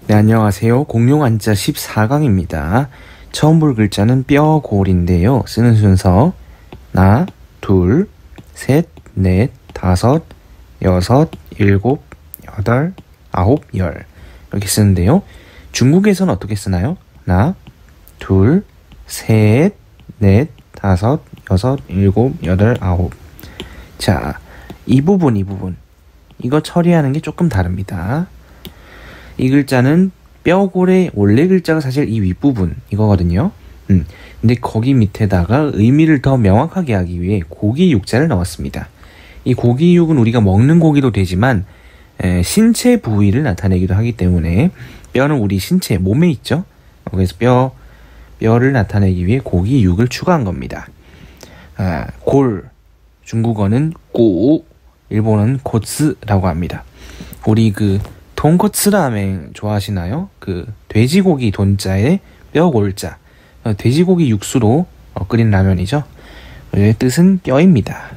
네, 안녕하세요. 공룡 한자 14강입니다. 처음 볼 글자는 뼈골인데요. 쓰는 순서 하나, 둘, 셋, 넷, 다섯, 여섯, 일곱, 여덟, 아홉, 열 이렇게 쓰는데요. 중국에서는 어떻게 쓰나요? 하나, 둘, 셋, 넷, 다섯, 여섯, 일곱, 여덟, 아홉. 자, 이 부분 이거 처리하는 게 조금 다릅니다. 이 글자는 뼈골의 원래 글자가 사실 이 윗부분 이거거든요. 근데 거기 밑에다가 의미를 더 명확하게 하기 위해 고기 육자를 넣었습니다. 이 고기 육은 우리가 먹는 고기도 되지만 신체 부위를 나타내기도 하기 때문에 뼈는 우리 신체 몸에 있죠. 그래서 뼈를 나타내기 위해 고기 육을 추가한 겁니다. 골, 중국어는 꼬, 일본어는 고츠라고 합니다. 우리 돈코츠 라멘 좋아하시나요? 돼지고기 돈자에 뼈골자, 돼지고기 육수로 끓인 라면이죠. 뜻은 뼈입니다.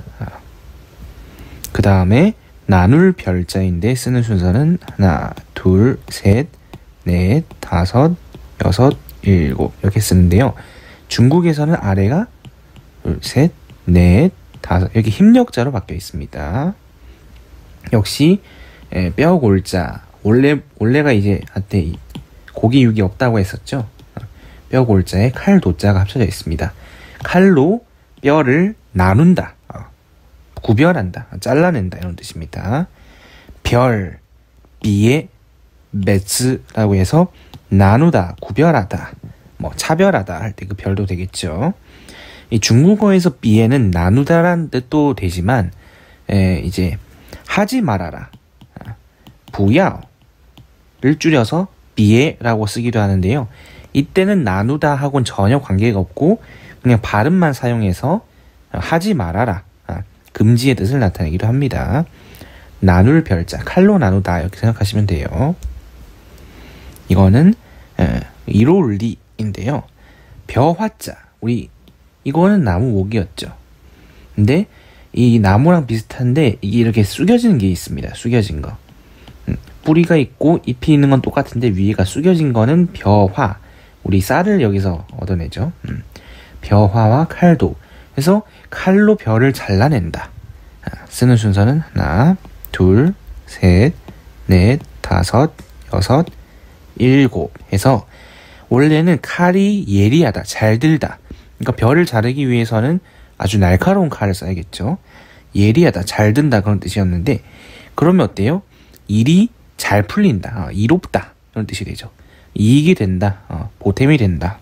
그 다음에 나눌 별자인데 쓰는 순서는 하나, 둘, 셋, 넷, 다섯, 여섯, 일곱 이렇게 쓰는데요. 중국에서는 아래가 둘, 셋, 넷, 다섯 이렇게 힘력자로 바뀌어 있습니다. 역시 뼈골자 원래가 이제 한때 고기 육이 없다고 했었죠. 뼈골자에 칼도자가 합쳐져 있습니다. 칼로 뼈를 나눈다, 구별한다, 잘라낸다 이런 뜻입니다. 별, 비에, 매츠라고 해서 나누다, 구별하다, 차별하다 할 때 그 별도 되겠죠. 이 중국어에서 비에는 나누다란 뜻도 되지만 이제 하지 말아라, 부야를 줄여서 비에라고 쓰기도 하는데요. 이때는 나누다 하고는 전혀 관계가 없고 그냥 발음만 사용해서 하지 말아라, 금지의 뜻을 나타내기도 합니다. 나눌 별자, 칼로 나누다 이렇게 생각하시면 돼요. 이거는 이롤리인데요. 벼화자, 이거는 나무 목이었죠. 근데 이 나무랑 비슷한데 이게 이렇게 숙여지는 게 있습니다. 숙여진 거. 뿌리가 있고 잎이 있는 건 똑같은데 위에가 숙여진 거는 벼화. 우리 쌀을 여기서 얻어내죠. 벼화와 칼도. 그래서 칼로 벼를 잘라낸다. 쓰는 순서는 하나, 둘, 셋, 넷, 다섯, 여섯, 일곱 해서 원래는 칼이 예리하다, 잘 들다. 그러니까 벼를 자르기 위해서는 아주 날카로운 칼을 써야겠죠. 예리하다, 잘 든다 그런 뜻이었는데 그러면 어때요? 일이 잘 풀린다, 이롭다 이런 뜻이 되죠. 이익이 된다, 보탬이 된다.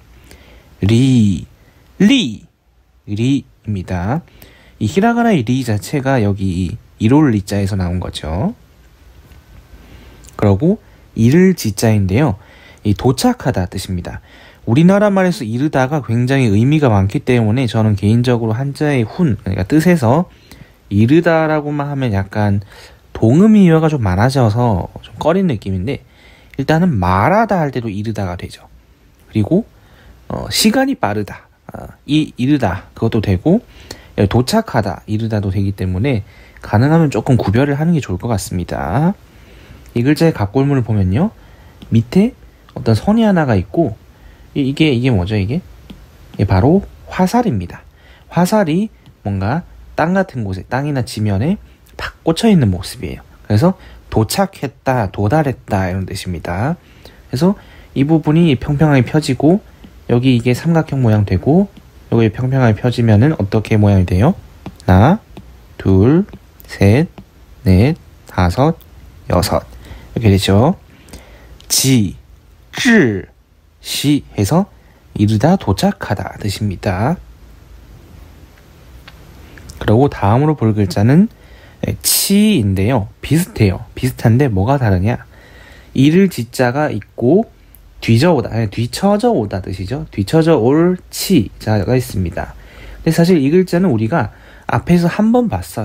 리입니다. 이 히라가나의 리 자체가 여기 이롤 리자에서 나온 거죠. 그리고 이를 지자인데요. 이 도착하다 뜻입니다. 우리나라 말에서 이르다가 굉장히 의미가 많기 때문에 저는 개인적으로 한자의 그러니까 뜻에서 이르다라고만 하면 약간 동음이어가 좀 많아져서 좀 꺼린 느낌인데 일단은 말하다 할 때도 이르다가 되죠. 그리고 시간이 빠르다, 이르다 그것도 되고 도착하다, 이르다도 되기 때문에 가능하면 조금 구별을 하는 게 좋을 것 같습니다. 이 글자의 갑골문을 보면요, 밑에 어떤 선이 하나가 있고 이게 뭐죠? 이게 바로 화살입니다. 화살이 뭔가 땅 같은 곳에, 땅이나 지면에 탁 꽂혀 있는 모습이에요. 그래서 도착했다, 도달했다 이런 뜻입니다. 그래서 이 부분이 평평하게 펴지고 여기 이게 삼각형 모양 되고 여기 평평하게 펴지면은 어떻게 모양이 돼요? 하나, 둘, 셋, 넷, 다섯, 여섯 이렇게 되죠. 지, 즈, 시 해서 이르다, 도착하다 뜻입니다. 그리고 다음으로 볼 글자는 치인데요. 비슷해요. 비슷한데 뭐가 다르냐? 이를 지자가 있고 뒤쳐져 오다 뜻이죠. 뒤쳐져 올 치자가 있습니다. 근데 사실 이 글자는 우리가 앞에서 한 번 봤어요.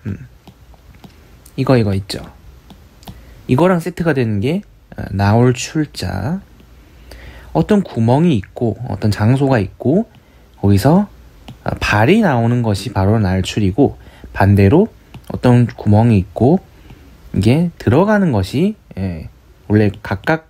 이거 있죠. 이거랑 세트가 되는 게 나올 출자. 어떤 구멍이 있고 어떤 장소가 있고 거기서 발이 나오는 것이 바로 날출이고 반대로 어떤 구멍이 있고 이게 들어가는 것이 원래 각각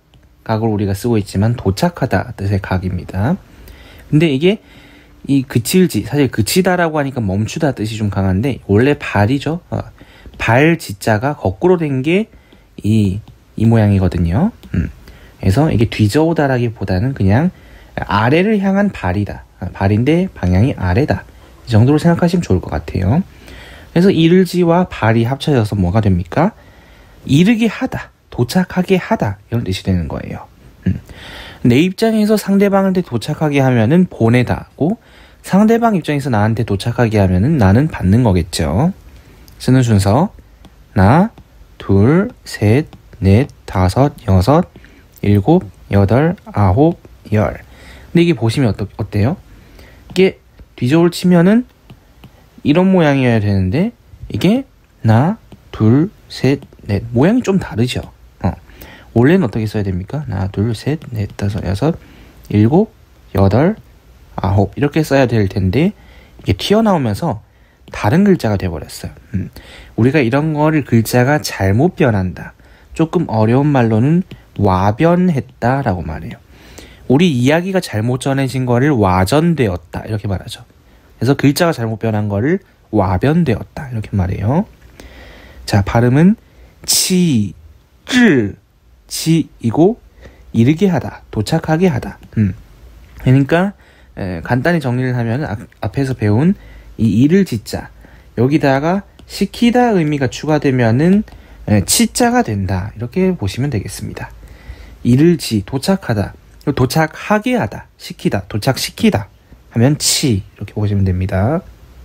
각을 우리가 쓰고 있지만 도착하다 뜻의 각입니다. 근데 이게 이 그칠지, 사실 그치다라고 하니까 멈추다 뜻이 좀 강한데 원래 발이죠. 발 지자가 거꾸로 된 게 이 모양이거든요. 그래서 이게 뒤져오다라기보다는 그냥 아래를 향한 발이다. 발인데 방향이 아래다. 이 정도로 생각하시면 좋을 것 같아요. 그래서 이르지와 발이 합쳐져서 뭐가 됩니까? 이르게 하다, 도착하게 하다, 이런 뜻이 되는 거예요. 내 입장에서 상대방한테 도착하게 하면은 보내다고, 상대방 입장에서 나한테 도착하게 하면은 나는 받는 거겠죠. 쓰는 순서 하나, 둘, 셋, 넷, 다섯, 여섯, 일곱, 여덟, 아홉, 열. 근데 이게 보시면 어때요? 이게 뒤저울 치면은 이런 모양이어야 되는데 이게 하나, 둘, 셋, 넷. 모양이 좀 다르죠. 원래는 어떻게 써야 됩니까? 하나, 둘, 셋, 넷, 다섯, 여섯, 일곱, 여덟, 아홉 이렇게 써야 될 텐데 이게 튀어나오면서 다른 글자가 돼버렸어요. 우리가 이런 거를 글자가 잘못 변한다. 조금 어려운 말로는 와변했다 라고 말해요. 우리 이야기가 잘못 전해진 거를 와전되었다 이렇게 말하죠. 그래서 글자가 잘못 변한 거를 와변되었다 이렇게 말해요. 자, 발음은 치, 쯔, 치이고 이르게 하다, 도착하게 하다. 그러니까 간단히 정리를 하면 앞에서 배운 이 이를 지자 여기다가 시키다 의미가 추가되면은 치자가 된다 이렇게 보시면 되겠습니다. 이를지 도착하다, 도착하게 하다, 시키다, 도착시키다 하면 치 이렇게 보시면 됩니다.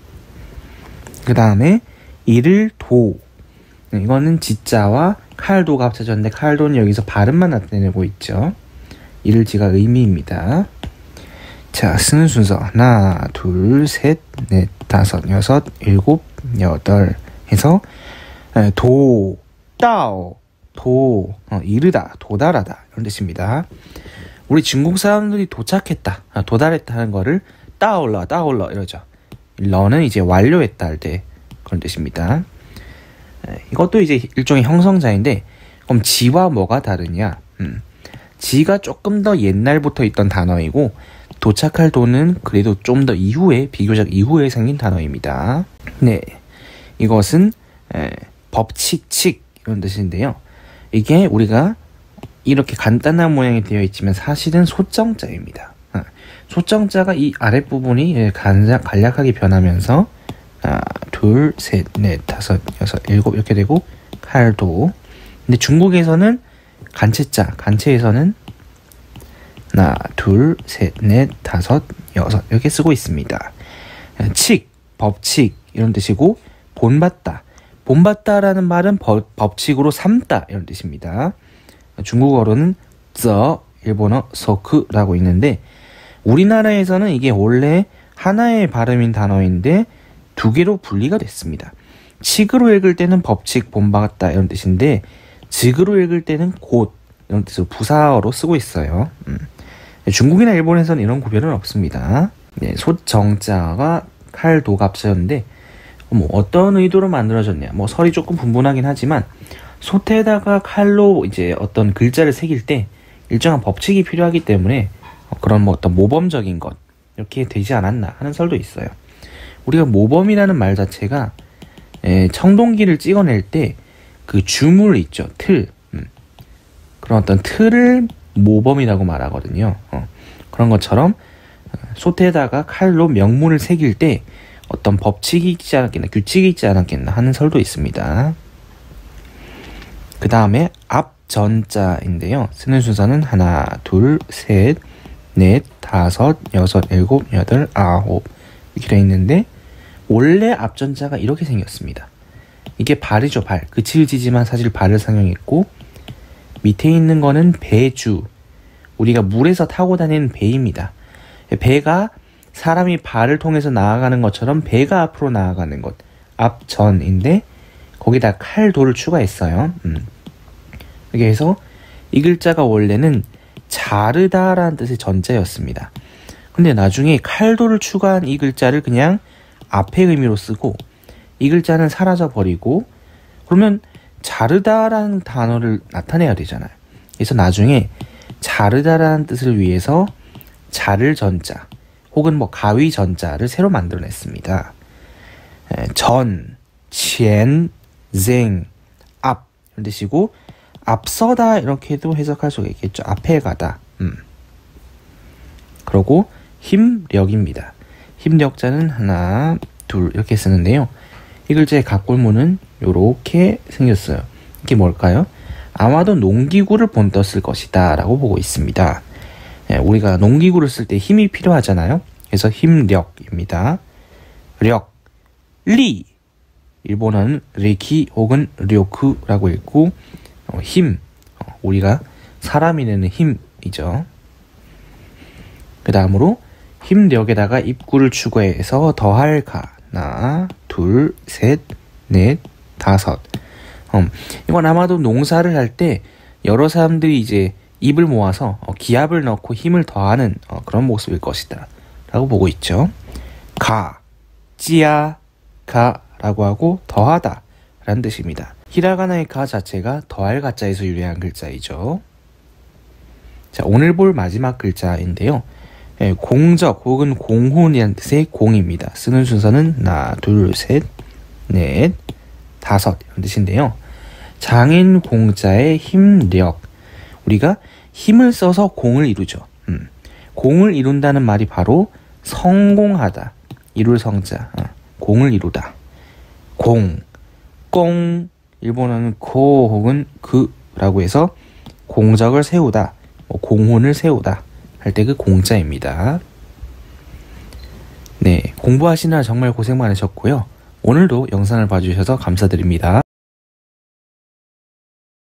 그 다음에 이를 도, 이거는 지자와 칼도가 합쳐졌는데 칼도는 여기서 발음만 나타내고 있죠. 이를지가 의미입니다. 자, 쓰는 순서 하나, 둘, 셋, 넷, 다섯, 여섯, 일곱, 여덟 해서 도, 따오, 도, 이르다, 도달하다 이런 뜻입니다. 우리 중국 사람들이 도착했다, 도달했다 하는 거를 따올러, 따올러 이러죠. 러는 이제 완료했다 할 때 그런 뜻입니다. 이것도 이제 일종의 형성자인데 그럼 지와 뭐가 다르냐? 지가 조금 더 옛날부터 있던 단어이고 도착할 도는 그래도 좀 더 이후에, 비교적 이후에 생긴 단어입니다. 네, 이것은 법칙칙 이런 뜻인데요. 이게 우리가 이렇게 간단한 모양이 되어 있지만 사실은 소정자입니다. 소정자가 이 아랫부분이 간략하게 변하면서 하나, 둘, 셋, 넷, 다섯, 여섯, 일곱 이렇게 되고 칼도. 근데 중국에서는 간체자, 간체에서는 하나, 둘, 셋, 넷, 다섯, 여섯 이렇게 쓰고 있습니다. 칙, 법칙 이런 뜻이고 본받다, 본받다라는 말은 법칙으로 삼다 이런 뜻입니다. 중국어로는 쩌, 일본어 서크라고 있는데 우리나라에서는 이게 원래 하나의 발음인 단어인데 두 개로 분리가 됐습니다. 칙으로 읽을 때는 법칙, 본받다 이런 뜻인데 직으로 읽을 때는 곧 이런 뜻으로 부사어로 쓰고 있어요. 중국이나 일본에서는 이런 구별은 없습니다. 네, 소정자가 칼도가 합쳐졌는데 뭐 어떤 의도로 만들어졌냐, 뭐 설이 조금 분분하긴 하지만 솥에다가 칼로 이제 어떤 글자를 새길 때 일정한 법칙이 필요하기 때문에 그런 뭐 어떤 모범적인 것 이렇게 되지 않았나 하는 설도 있어요. 우리가 모범이라는 말 자체가 청동기를 찍어낼 때 그 주물 있죠, 틀, 그런 어떤 틀을 모범이라고 말하거든요. 그런 것처럼 솥에다가 칼로 명문을 새길 때 어떤 법칙이 있지 않았겠나, 규칙이 있지 않았겠나 하는 설도 있습니다. 그 다음에 앞전자인데요. 쓰는 순서는 하나, 둘, 셋, 넷, 다섯, 여섯, 일곱, 여덟, 아홉 이렇게 되어 있는데 원래 앞전자가 이렇게 생겼습니다. 이게 발이죠, 발. 그칠지지만 사실 발을 상용했고 밑에 있는 거는 배주, 우리가 물에서 타고 다니는 배입니다. 배가 사람이 발을 통해서 나아가는 것처럼 배가 앞으로 나아가는 것, 앞전인데 거기다 칼도를 추가했어요. 이렇게 해서 이 글자가 원래는 자르다라는 뜻의 전자였습니다. 근데 나중에 칼도를 추가한 이 글자를 그냥 앞의 의미로 쓰고 이 글자는 사라져 버리고 그러면 자르다라는 단어를 나타내야 되잖아요. 그래서 나중에 자르다라는 뜻을 위해서 자를 전자 혹은 뭐 가위 전자를 새로 만들어냈습니다. 전, 첸, 쟁, 앞 이런 뜻이고 앞서다 이렇게도 해석할 수가 있겠죠. 앞에 가다. 그리고 힘력입니다. 힘력자는 하나, 둘 이렇게 쓰는데요. 이 글자의 각골문은 이렇게 생겼어요. 이게 뭘까요? 아마도 농기구를 본떠 쓸 것이다 라고 보고 있습니다. 우리가 농기구를 쓸 때 힘이 필요하잖아요. 그래서 힘력입니다. 력, 리 일본어는 리키 혹은 료크라고 읽고 힘, 우리가 사람이 내는 힘이죠. 그 다음으로 힘력에다가 입구를 추가해서 더할 가 하나, 둘, 셋, 넷, 다섯. 이건 아마도 농사를 할 때 여러 사람들이 이제 입을 모아서 기압을 넣고 힘을 더하는 그런 모습일 것이다 라고 보고 있죠. 가, 찌야, 가 라고 하고 더하다 라는 뜻입니다. 히라가나의 가 자체가 더할 가자에서 유래한 글자이죠. 자, 오늘 볼 마지막 글자인데요. 공적 혹은 공훈이라는 뜻의 공입니다. 쓰는 순서는 하나, 둘, 셋, 넷, 다섯 이런 뜻인데요. 장인 공자의 힘력. 우리가 힘을 써서 공을 이루죠. 공을 이룬다는 말이 바로 성공하다. 이룰 성자. 공을 이루다. 공, 꽁, 일본어는 고 혹은 그라고 해서 공적을 세우다, 공훈을 세우다 할 때 그 공자입니다. 네, 공부하시느라 정말 고생 많으셨고요. 오늘도 영상을 봐주셔서 감사드립니다.